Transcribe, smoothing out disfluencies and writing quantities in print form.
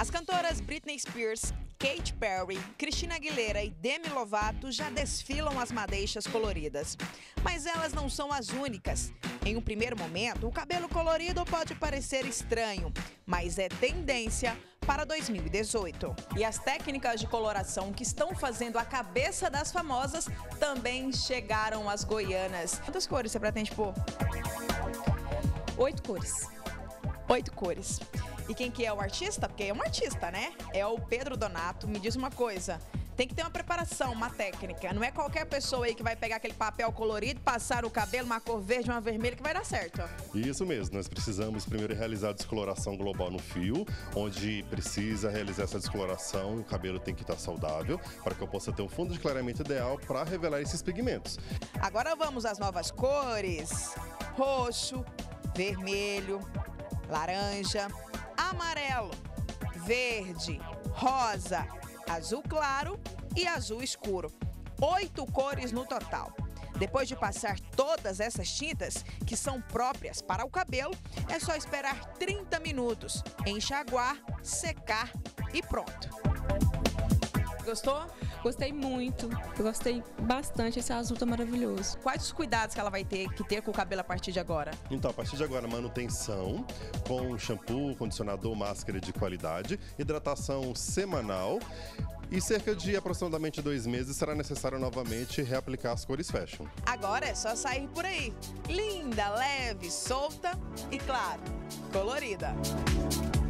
As cantoras Britney Spears, Katy Perry, Christina Aguilera e Demi Lovato já desfilam as madeixas coloridas. Mas elas não são as únicas. Em um primeiro momento, o cabelo colorido pode parecer estranho, mas é tendência para 2018. E as técnicas de coloração que estão fazendo a cabeça das famosas também chegaram às goianas. Quantas cores você pretende pôr? 8 cores. 8 cores. E quem que é o artista? Porque é um artista, né? É o Pedro Donato. Me diz uma coisa, tem que ter uma preparação, uma técnica. Não é qualquer pessoa aí que vai pegar aquele papel colorido, passar o cabelo, uma cor verde, uma vermelha, que vai dar certo. Isso mesmo, nós precisamos primeiro realizar a descoloração global no fio, onde precisa realizar essa descoloração, o cabelo tem que estar saudável, para que eu possa ter um fundo de clareamento ideal para revelar esses pigmentos. Agora vamos às novas cores: roxo, vermelho, laranja, amarelo, verde, rosa, azul claro e azul escuro. 8 cores no total. Depois de passar todas essas tintas, que são próprias para o cabelo, é só esperar 30 minutos, enxaguar, secar e pronto. Gostou? Gostei muito, eu gostei bastante, esse azul tá maravilhoso. Quais os cuidados que ela vai ter que ter com o cabelo a partir de agora? Então, a partir de agora, manutenção com shampoo, condicionador, máscara de qualidade, hidratação semanal e cerca de aproximadamente 2 meses será necessário novamente reaplicar as cores fashion. Agora é só sair por aí, linda, leve, solta e, claro, colorida.